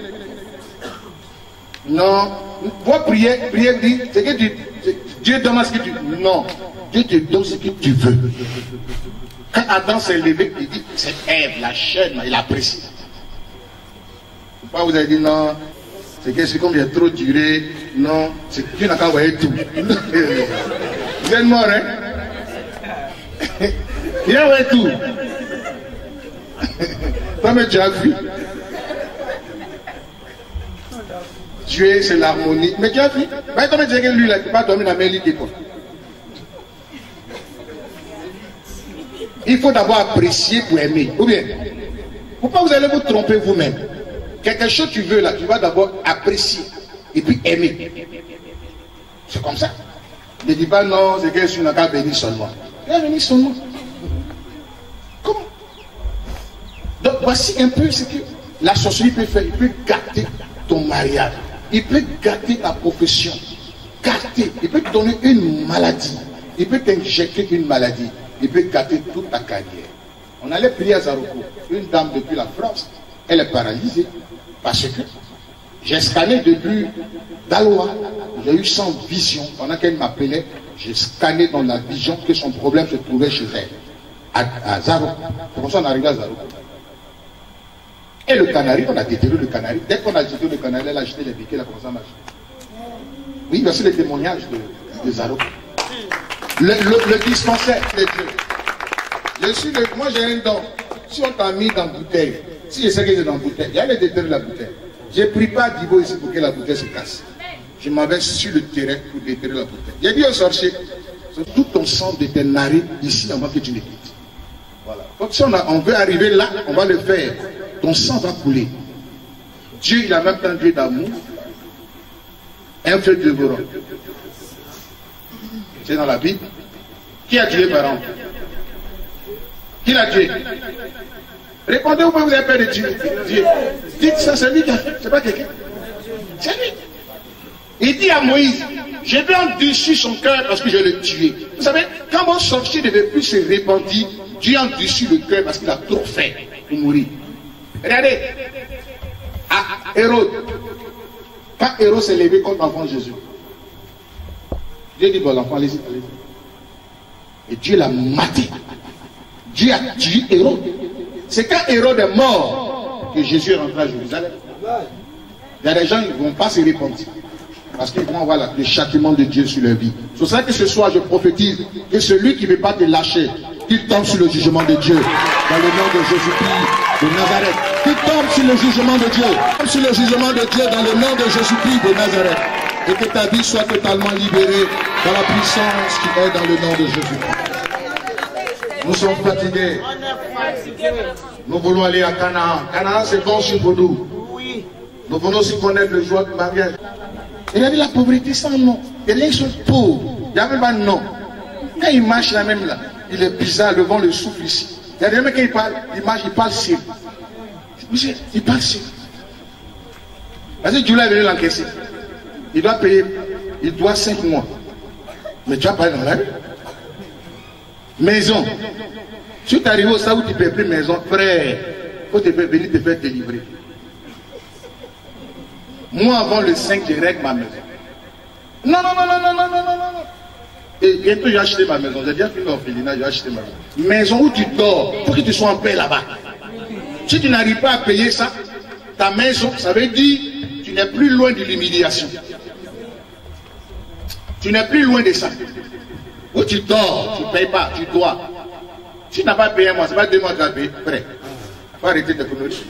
[SPEAKER 2] Non. Voi prier, prier dit, c'est que tu, Dieu donne ce que tu veux. Non. Dieu te donne ce que tu veux. Quand Adam s'est levé, il dit, c'est Ève, la chaîne, il apprécie. Pourquoi vous avez dit non? C'est que c'est comme il a trop duré. Non, c'est que Dieu n'a qu'à envoyer tout. Vous êtes mort, hein? Il a envoyé tout. Toi, mais tu as vu. Dieu, c'est l'harmonie. Mais tu as vu. Mais comment tu dis que lui, là, tu ne peux pas dormir dans la même lit que toi. Il faut d'abord apprécier pour aimer. Ou bien, pourquoi vous allez vous tromper vous-même? Quelque chose que tu veux là, tu vas d'abord apprécier et puis aimer. C'est comme ça. Ne dis pas non, c'est que je suis pas béni seulement. Il a béni seulement. Comment? Donc voici un peu ce que la sorcellerie peut faire. Il peut gâter ton mariage. Il peut gâter ta profession. Gâter. Il peut te donner une maladie. Il peut t'injecter une maladie. Il peut gâter toute ta carrière. On allait prier à Zaroko. Une dame depuis la France, elle est paralysée. Parce que j'ai scanné depuis Daloa. J'ai eu sans vision. Pendant qu'elle m'appelait, j'ai scanné dans la vision que son problème se trouvait chez elle. À, à Zaroko. C'est comme ça qu'on est arrivé à Zaroko. Et le canari, on a déterré le canari. Dès qu'on a jeté le canari, elle a jeté les piquets, elle a commencé à marcher. Oui, voici le témoignage de, de Zaroko. Le, le, le dispensaire de Dieu. Je suis le, moi j'ai un don. Si on t'a mis dans la bouteille, si je sais que c'est dans la bouteille, il y a les déterre de la bouteille. J'ai pris pas d'Ivo ici pour que la bouteille se casse. Je m'en vais sur le terrain pour déterrer la bouteille. J'ai dit au sorcier, tout ton sang de tes narines ici avant que tu ne quittes. Voilà. Donc si on, a, on veut arriver là, on va le faire. Ton sang va couler. Dieu, il a même temps Dieu d'amour. Un feu dévorant. C'est dans la Bible. Qui a tué par an? Qui l'a tué? Répondez où vous avez peur de Dieu. Dieu. Dites ça, c'est lui qui a fait. C'est pas quelqu'un. C'est lui. Il dit à Moïse, je vais en dessus son cœur parce que je l'ai tué. Vous savez, quand mon sorcier ne veut plus se répandre, Dieu en dessus le cœur parce qu'il a trop fait pour mourir. Regardez. À Hérode. Quand Hérode s'est levé contre l'enfant Jésus, Dieu dit, bon, l'enfant, allez-y, allez-y. Et Dieu l'a maté. Dieu a tué Hérode. C'est quand Hérode est mort que Jésus est rentré à Jérusalem. Il y a des gens qui ne vont pas se répandre parce qu'ils vont avoir le châtiment de Dieu sur leur vie. C'est pour ça que ce soir, je prophétise que celui qui ne veut pas te lâcher, qu'il tombe sur le jugement de Dieu. Dans le nom de Jésus-Christ de Nazareth. Qu'il tombe sur le jugement de Dieu. Tombe sur le jugement de Dieu dans le nom de Jésus-Christ de Nazareth. Et que ta vie soit totalement libérée dans la puissance qui est dans le nom de Jésus. Nous sommes fatigués. Nous voulons aller à Canaan. Canaan, c'est bon pour nous. Nous voulons aussi connaître le joie du mariage. Il a dit la pauvreté sans nom. Et les gens sont pauvres. Il n'y a même pas de nom. Quand il marche là même là, il est bizarre, le vent le souffle ici. Il y a des mecs qui parlent, il marche, il parle ciel. Il parle ciel. Parce que Dieu est venu l'encaisser. Il doit payer, il doit cinq mois. Mais tu vas pas dans la rue. Maison. Si tu arrives au stade où tu ne payes plus maison, frère, il faut te faire venir te faire délivrer. Moi, avant le cinq, je règle ma maison. Non, non, non, non, non, non, non, non, non. Et bientôt, j'ai acheté ma maison. J'ai déjà fini l'orphelinat, j'ai acheté ma maison. Maison où tu dors, il faut que tu sois en paix là-bas. Si tu n'arrives pas à payer ça, ta maison, ça veut dire que tu n'es plus loin de l'humiliation. Tu n'es plus loin de ça. Où tu dors, tu ne payes pas, tu dois. Si tu n'as pas payé un mois, ce n'est pas deux mois que tu as payé. Frère, il faut arrêter de conneries.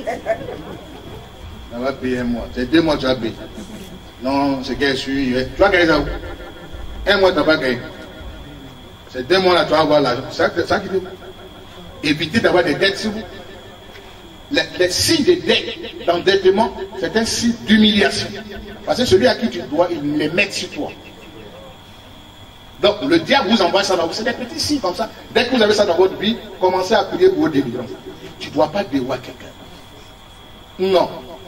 [SPEAKER 2] Tu vas payer un mois, c'est deux mois que tu as payé. Non, c'est qu'elle suit. Tu vas gagner ça où? Un mois, tu n'as pas gagné. C'est deux mois là, tu vas avoir l'argent. C'est ça qui dit. Évitez d'avoir des dettes sur vous. Les, les signes de dette, d'endettement, c'est un signe d'humiliation. Parce que celui à qui tu dois, il les met sur toi. Donc le diable vous envoie ça dans vous. C'est des petits signes comme ça. Dès que vous avez ça dans votre vie, commencez à prier pour vos délivrances. Tu ne dois pas dévoir quelqu'un. Non.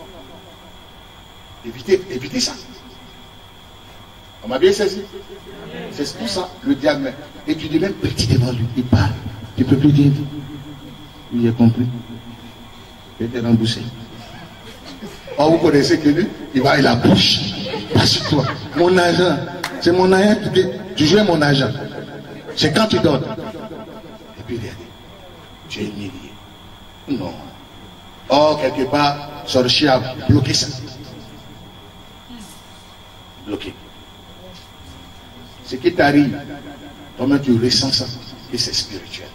[SPEAKER 2] Évitez, évitez ça. On m'a bien saisi. C'est tout ça, le diable. Et tu dis même petit devant lui. Il parle. Tu ne peux plus dire. Oui, j'ai compris. Il était remboursé. Or, vous connaissez que lui, il va, il a bouche. Pas sur toi. Mon argent. C'est mon argent. Tu, tu joues mon argent. C'est quand tu donnes. Et puis il a dit, tu es humilié. Non. Or, quelque part, sorcier a bloqué ça. Bloqué. Ce qui t'arrive, toi-même tu ressens ça. Et c'est spirituel.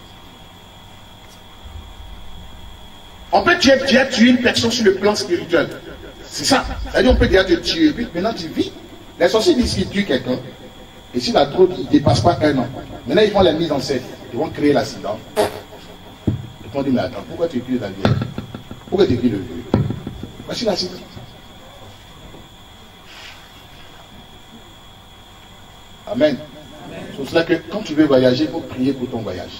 [SPEAKER 2] On peut déjà tuer une personne sur le plan spirituel. C'est ça. C'est-à-dire on peut déjà te tuer. Puis maintenant tu vis. Les sorciers disent qu'ils tuent quelqu'un. Et s'il a trop, il ne dépasse pas un an. Maintenant ils font la mise en scène. Ils vont créer l'accident. Ils vont dire, mais attends, pourquoi tu tues la vie? Pourquoi tu tues le vieux? Voici l'accident. Amen. C'est pour cela que quand tu veux voyager, il faut prier pour ton voyage.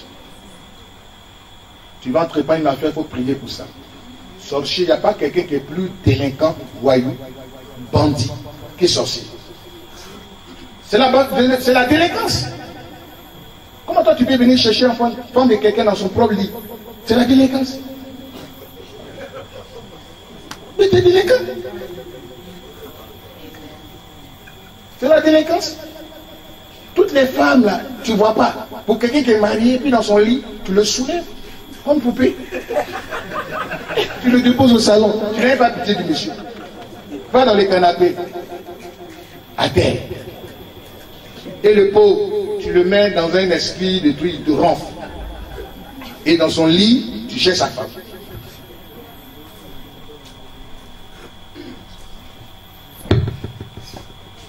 [SPEAKER 2] Tu vas entrer pas une affaire, il faut prier pour ça. Sorcier, il n'y a pas quelqu'un qui est plus délinquant, voyou, bandit, que sorcier. C'est la, la délinquance. Comment toi tu peux venir chercher un femme de quelqu'un dans son propre lit? C'est la délinquance. Mais t'es délinquant. C'est la délinquance. Toutes les femmes là, tu ne vois pas. Pour quelqu'un qui est marié, puis dans son lit, tu le soulèves. Comme poupée. Tu le déposes au salon. Tu n'as pas pitié du monsieur. Va dans les canapés. À terre. Et le pauvre, tu le mets dans un esprit de truc de ronfle. Et dans son lit, tu cherches sa femme.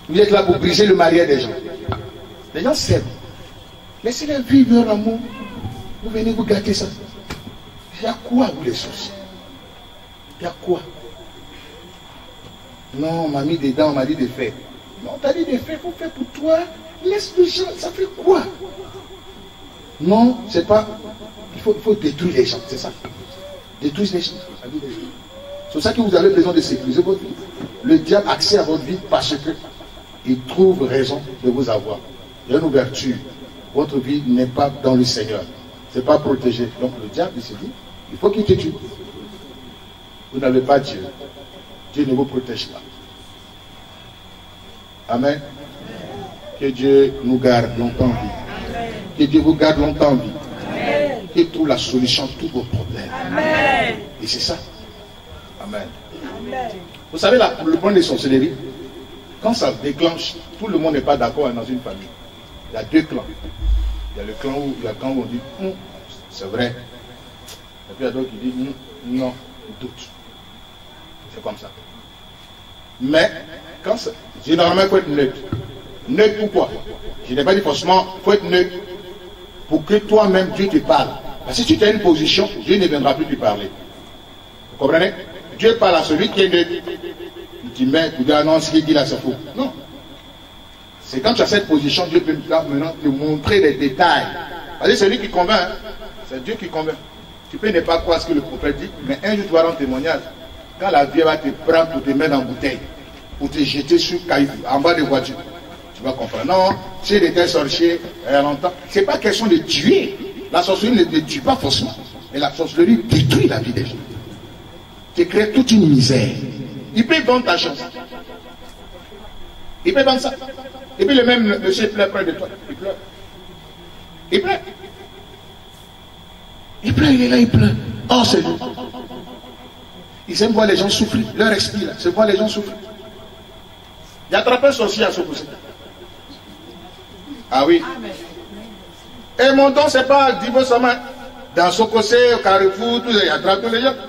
[SPEAKER 2] Vous êtes là pour briser le mariage des gens. Les gens s'aiment. Laissez-les vivre leur amour. Vous venez vous gâter ça. Il y a quoi, vous les sorciers? Il y a quoi? Non, on m'a mis des dents, on m'a dit de faire. Non, t'as dit de faire, il faut faire pour toi. Laisse les gens, ça fait quoi? Non, c'est pas... Il faut, il faut détruire les gens, c'est ça. Détruire les gens. C'est pour ça que vous avez besoin de sécuriser votre vie. Le diable a accès à votre vie parce que il trouve raison de vous avoir. Il y a une ouverture. Votre vie n'est pas dans le Seigneur. C'est pas protégé. Donc le diable il se dit, il faut qu'il te tue. Vous n'avez pas Dieu. Dieu ne vous protège pas. Amen. Que Dieu nous garde longtemps en vie. Que Dieu vous garde longtemps en vie. Qu'il trouve la solution à tous vos problèmes. Amen. Et c'est ça. Amen. Amen. Vous savez, la, le point des sorcelleries, quand ça déclenche, tout le monde n'est pas d'accord dans une famille. Il y a deux clans. Il y a le clan où, il y a le clan où on dit hm, c'est vrai. Et puis il y a d'autres qui disent hm, non, on doute. C'est comme ça. Mais, quand ça, généralement, il faut être neutre. Neutre pourquoi? Je n'ai pas dit forcément, il faut être neutre pour que toi-même, Dieu te parle. Parce que si tu as une position, Dieu ne viendra plus te parler. Vous comprenez? Dieu parle à celui qui est neutre. Il dit, mais, tu dis, ah non, ce qu'il dit là, c'est faux. Non. C'est quand tu as cette position, Dieu peut maintenant te montrer les détails. Parce que celui qui convainc, hein, c'est Dieu qui convainc. Tu peux ne pas croire ce que le prophète dit, mais un jour tu vas rendre témoignage. Quand la vie va te prendre pour te mettre en bouteille, pour te jeter sur caillou, en bas des voitures, tu vas comprendre. Non, si il était sorcier, il y a longtemps, c'est pas question de tuer. La sorcellerie ne tue pas forcément, mais la sorcellerie détruit la vie des gens. Tu crées toute une misère. Il peut vendre ta chance. Il peut vendre ça. Et puis le même monsieur pleure près de toi. Il pleure. Il pleure. Il pleure, il est là, il pleure. Oh, c'est lui. Ils aiment voir les gens souffrir. Leur esprit, là, c'est voir les gens souffrir. Il a attrapé un sorcier à Sokosé. Ah oui. Et mon don, c'est pas divorcement. Dans Sokosé, au Carrefour, tout ça, il attrape tous les gens.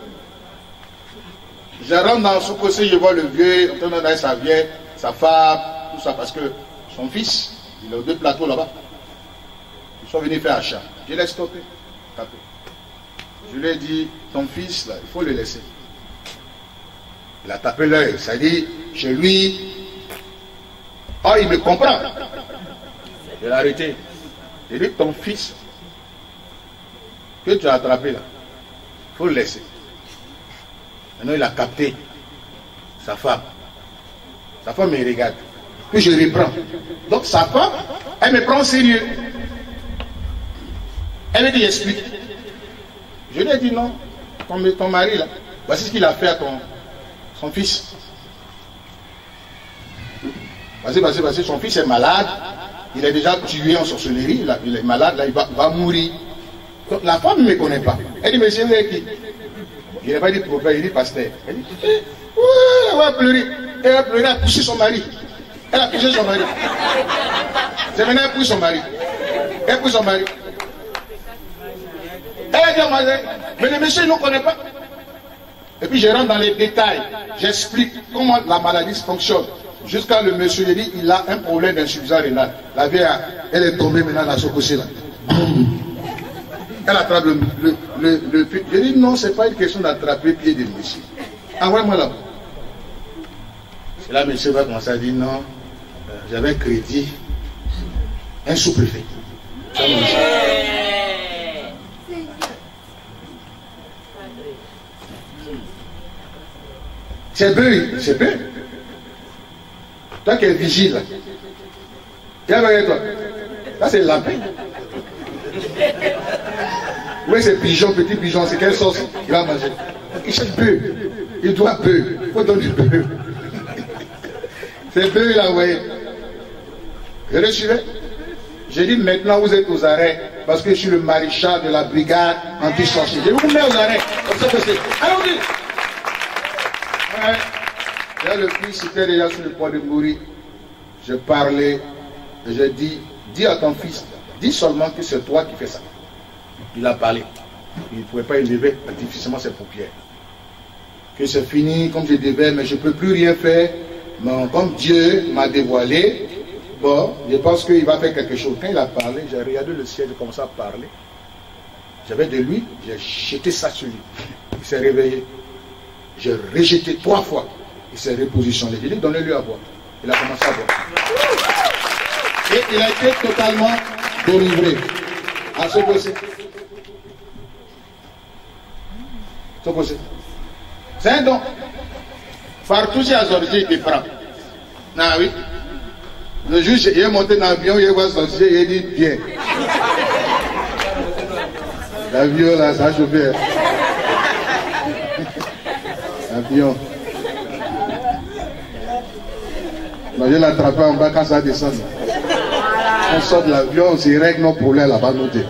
[SPEAKER 2] Je rentre dans Sokosé, je vois le vieux, en train de sa vieille, sa femme, tout ça, parce que son fils, il a deux plateaux là-bas. Ils sont venus faire achat. Je l'ai stoppé. Tapé. Je lui ai dit, ton fils, là, il faut le laisser. Il a tapé l'œil. Ça dit, chez lui, oh, il me comprend. Je l'ai arrêté. J'ai dit, ton fils, que tu as attrapé là, il faut le laisser. Maintenant, il a capté sa femme. Sa femme me regarde. Puis je reprends. Donc sa femme, elle me prend au sérieux. Elle me dit, explique. Je lui ai dit non, ton, ton mari là, voici ce qu'il a fait à ton, son fils. Vas-y, vas-y, vas-y, son fils est malade, il est déjà tué en sorcellerie, il, a, il est malade, là, il va, va mourir. Donc la femme ne me connaît pas. Elle dit, monsieur, vous êtes qui? Il n'a pas dit prophète, il dit pasteur. Elle dit, eh, ouais, elle va pleurer. Elle va pleurer, elle a poussé son mari. Elle a poussé son mari. C'est maintenant elle pousse son mari. Elle pousse son mari. Elle a dit au mari, mais le monsieur ne nous connaît pas. Et puis je rentre dans les détails. J'explique comment la maladie fonctionne. Jusqu'à le monsieur, il dit, il a un problème d'insuffisance rénale. La vieille, elle est tombée maintenant dans ce côté-là. Elle attrape le, le, le, le pied. Je dis non, c'est pas une question d'attraper le pied de monsieur. Envoie-moi là. C'est là, monsieur va commencer à dire non, euh, j'avais un crédit, un sous-préfet. C'est peu, c'est peu. Toi qui es vigile, là. Viens avec toi. Là, c'est le lapin. Oui, c'est pigeon, petit pigeon, c'est quelle sauce il va manger. Il cherche peu. Il doit peu. Il faut donner du peu. C'est peu, il a envoyé. Je le suivais. J'ai dit maintenant vous êtes aux arrêts parce que je suis le maréchal de la brigade anti-sorcier. Je vous mets aux arrêts. Comme ça que c'est. Allons-y. Ouais. Là, le fils était déjà sur le point de mourir. Je parlais et j'ai dit, dis à ton fils, dis seulement que c'est toi qui fais ça. Il a parlé. Il ne pouvait pas élever difficilement ses paupières. Que c'est fini comme je devais, mais je ne peux plus rien faire. Mais comme Dieu m'a dévoilé, bon, je pense qu'il va faire quelque chose. Quand il a parlé, j'ai regardé le ciel, j'ai commencé à parler. J'avais de lui, j'ai jeté ça sur lui. Il s'est réveillé. J'ai rejeté trois fois. Il s'est repositionné. J'ai dit, donnez-lui à boire. Il a commencé à boire. Et il a été totalement délivré. À ce possible. Ce possible. C'est un don. Partout chez Azorji, il prend. Ah oui. Le juge, il est monté dans l'avion, il voit sortir, il dit bien. L'avion là, ça a chauffé. L'avion. Je vais l'attraper en bas quand ça descend. On sort de l'avion, on se règle nos problèmes là-bas, noté.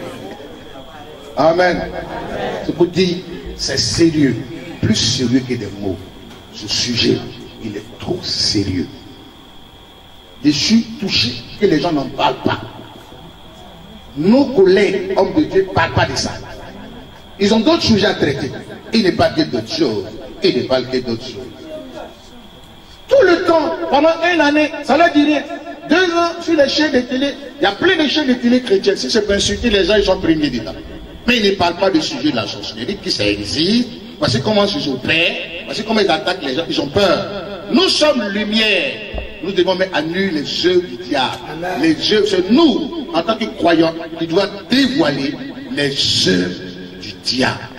[SPEAKER 2] Amen. C'est pour dire, c'est sérieux. Plus sérieux que des mots. Ce sujet, il est trop sérieux. Je suis touché que les gens n'en parlent pas. Nos collègues, hommes de Dieu, ne parlent pas de ça. Ils ont d'autres sujets à traiter. Ils ne parlent que d'autres choses. Ils ne parlent que d'autres choses. Tout le temps, pendant une année, ça leur dit rien. Deux ans sur les chaînes de télé, il y a plein de chaînes de télé chrétiennes. Si c'est pour insulter les gens, ils sont primés dedans. Mais ils ne parlent pas du sujet de la sorcellerie, qui ça existe. Voici comment ils opèrent. Voici comment ils attaquent les gens. Ils ont peur. Nous sommes lumière. Nous devons mettre à nu les œuvres du diable. Les œuvres, c'est nous, en tant que croyants, qui doivent dévoiler les œuvres du diable.